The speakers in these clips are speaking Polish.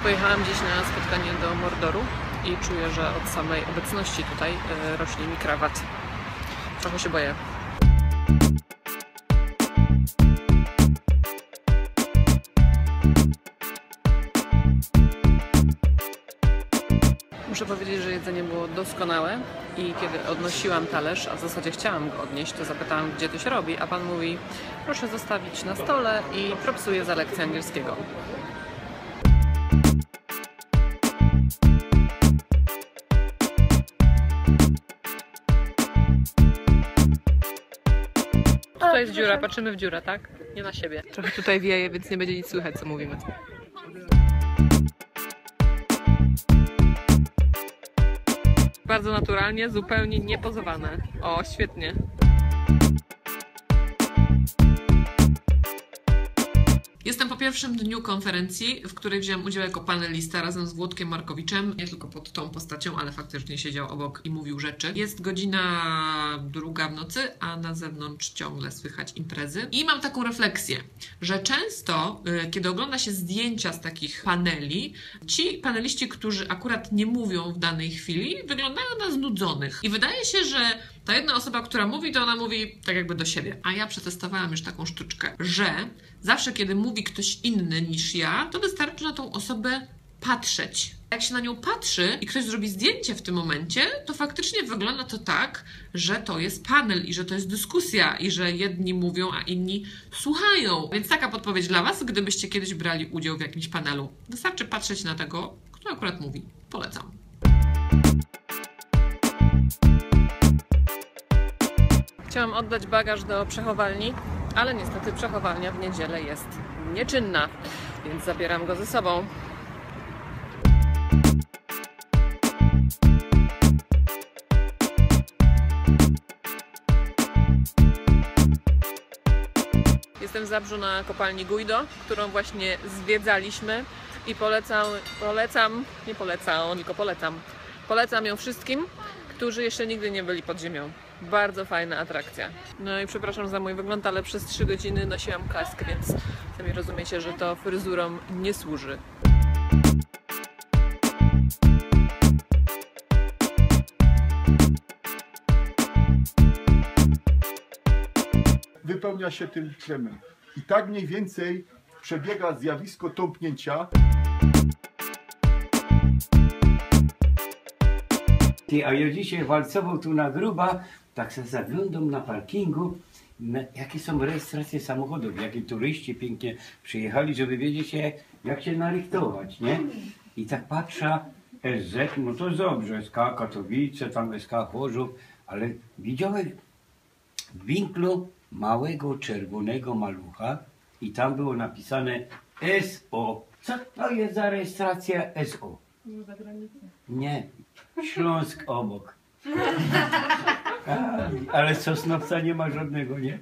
Pojechałam dziś na spotkanie do Mordoru i czuję, że od samej obecności tutaj rośnie mi krawat. Trochę się boję. Muszę powiedzieć, że jedzenie było doskonałe i kiedy odnosiłam talerz, a w zasadzie chciałam go odnieść, to zapytałam, gdzie to się robi, a pan mówi, proszę zostawić na stole i propsuję za lekcję angielskiego. Tutaj jest dziura, patrzymy w dziurę, tak? Nie na siebie. Trochę tutaj wieje, więc nie będzie nic słychać, co mówimy. Bardzo naturalnie, zupełnie niepozowane. O, świetnie. Jestem po pierwszym dniu konferencji, w której wziąłem udział jako panelista razem z Włodkiem Markowiczem. Nie tylko pod tą postacią, ale faktycznie siedział obok i mówił rzeczy. Jest godzina 2 w nocy, a na zewnątrz ciągle słychać imprezy. I mam taką refleksję, że często, kiedy ogląda się zdjęcia z takich paneli, ci paneliści, którzy akurat nie mówią w danej chwili, wyglądają na znudzonych. I wydaje się, że ta jedna osoba, która mówi, to ona mówi tak jakby do siebie. A ja przetestowałam już taką sztuczkę, że zawsze, kiedy mówi ktoś inny niż ja, to wystarczy na tą osobę patrzeć. Jak się na nią patrzy i ktoś zrobi zdjęcie w tym momencie, to faktycznie wygląda to tak, że to jest panel i że to jest dyskusja i że jedni mówią, a inni słuchają. Więc taka podpowiedź dla Was, gdybyście kiedyś brali udział w jakimś panelu. Wystarczy patrzeć na tego, kto akurat mówi. Polecam. Chciałam oddać bagaż do przechowalni, ale niestety przechowalnia w niedzielę jest nieczynna, więc zabieram go ze sobą. Jestem w Zabrzu na kopalni Guido, którą właśnie zwiedzaliśmy i polecam ją wszystkim, którzy jeszcze nigdy nie byli pod ziemią. Bardzo fajna atrakcja. No i przepraszam za mój wygląd, ale przez 3 godziny nosiłam kask, więc sami rozumiecie, że to fryzurom nie służy. Wypełnia się tym kremem. I tak mniej więcej przebiega zjawisko tąpnięcia. A ja dzisiaj walcował tu na Gruba, tak się zaglądam na parkingu, jakie są rejestracje samochodów, jakie turyści pięknie przyjechali, żeby wiedzieć jak się narychtować, nie? I tak patrzę, SZ, no to dobrze, SK Katowice, tam SK Chorzów, ale widziałem w winklu małego czerwonego malucha i tam było napisane SO. Co to jest za rejestracja SO? Za granicę. Nie, Śląsk obok. Ale Sosnowca nie ma żadnego, nie?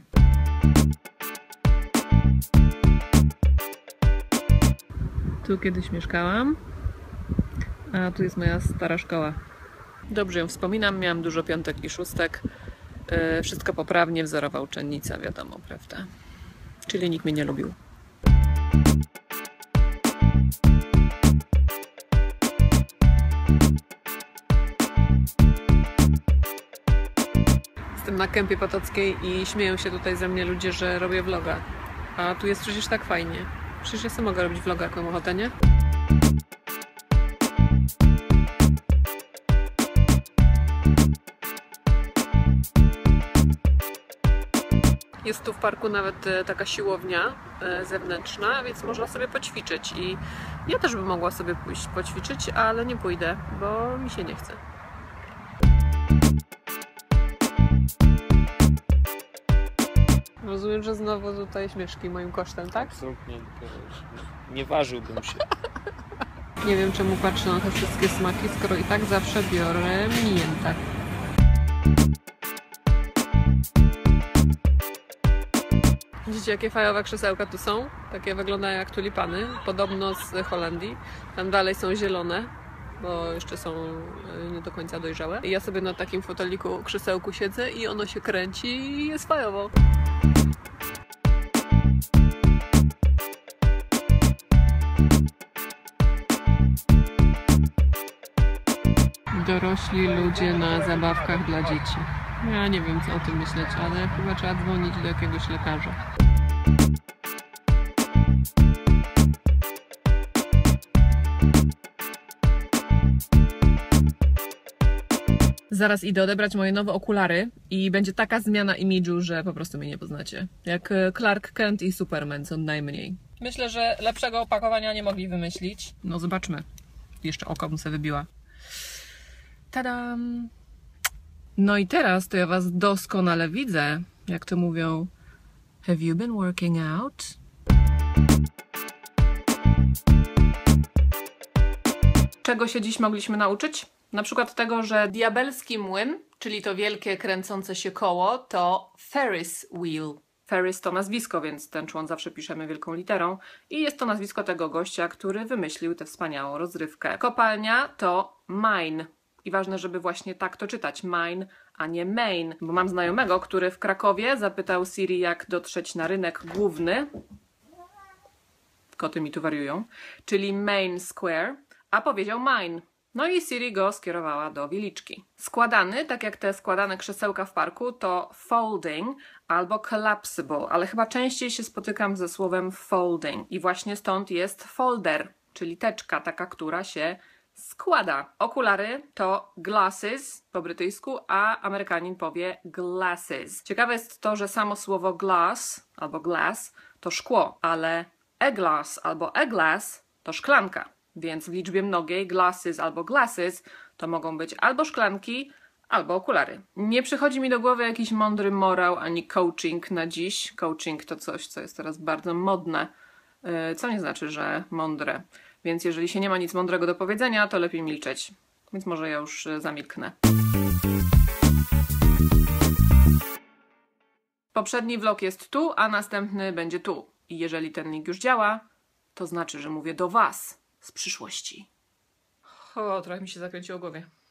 Tu kiedyś mieszkałam, a tu jest moja stara szkoła. Dobrze ją wspominam, miałam dużo piątek i szóstek. Wszystko poprawnie, wzorowa uczennica, wiadomo, prawda? Czyli nikt mnie nie lubił. Jestem na Kępie Potockiej i śmieją się tutaj ze mnie ludzie, że robię vloga. A tu jest przecież tak fajnie. Przecież ja sama mogę robić vloga, jak mam ochotę, nie? Jest tu w parku nawet taka siłownia zewnętrzna, więc można sobie poćwiczyć. I ja też bym mogła sobie pójść poćwiczyć, ale nie pójdę, bo mi się nie chce. Rozumiem, że znowu tutaj śmieszki moim kosztem, tak? Absolutnie. Nie ważyłbym się. Nie wiem, czemu patrzę na te wszystkie smaki, skoro i tak zawsze biorę minięte. Widzicie, jakie fajowe krzesełka tu są? Takie wyglądają jak tulipany, podobno z Holandii. Tam dalej są zielone, bo jeszcze są nie do końca dojrzałe. I ja sobie na takim foteliku, krzesełku siedzę i ono się kręci i jest fajowo. dorośli ludzie na zabawkach dla dzieci. Ja nie wiem, co o tym myśleć, ale chyba trzeba dzwonić do jakiegoś lekarza. Zaraz idę odebrać moje nowe okulary i będzie taka zmiana imidżu, że po prostu mnie nie poznacie. Jak Clark Kent i Superman, co najmniej. Myślę, że lepszego opakowania nie mogli wymyślić. No zobaczmy. Jeszcze oko bym sobie wybiła. Tadam! No i teraz to ja was doskonale widzę. Jak to mówią, have you been working out? Czego się dziś mogliśmy nauczyć? Na przykład tego, że diabelski młyn, czyli to wielkie kręcące się koło, to Ferris wheel. Ferris to nazwisko, więc ten człon zawsze piszemy wielką literą. I jest to nazwisko tego gościa, który wymyślił tę wspaniałą rozrywkę. Kopalnia to mine. I ważne, żeby właśnie tak to czytać. Mine, a nie main. Bo mam znajomego, który w Krakowie zapytał Siri, jak dotrzeć na rynek główny. Koty mi tu wariują. Czyli Main Square, a powiedział mine. No i Siri go skierowała do Wiliczki. Składany, tak jak te składane krzesełka w parku, to folding albo collapsible, ale chyba częściej się spotykam ze słowem folding. I właśnie stąd jest folder, czyli teczka taka, która się składa. Okulary to glasses po brytyjsku, a Amerykanin powie glasses. Ciekawe jest to, że samo słowo glass albo glass to szkło, ale a glass albo a glass to szklanka. Więc w liczbie mnogiej glasses albo glasses to mogą być albo szklanki, albo okulary. Nie przychodzi mi do głowy jakiś mądry morał ani coaching na dziś. Coaching to coś, co jest teraz bardzo modne, co nie znaczy, że mądre. Więc jeżeli się nie ma nic mądrego do powiedzenia, to lepiej milczeć. Więc może ja już zamilknę. Poprzedni vlog jest tu, a następny będzie tu. I jeżeli ten link już działa, to znaczy, że mówię do was z przyszłości. O, trochę mi się zakręciło w głowie.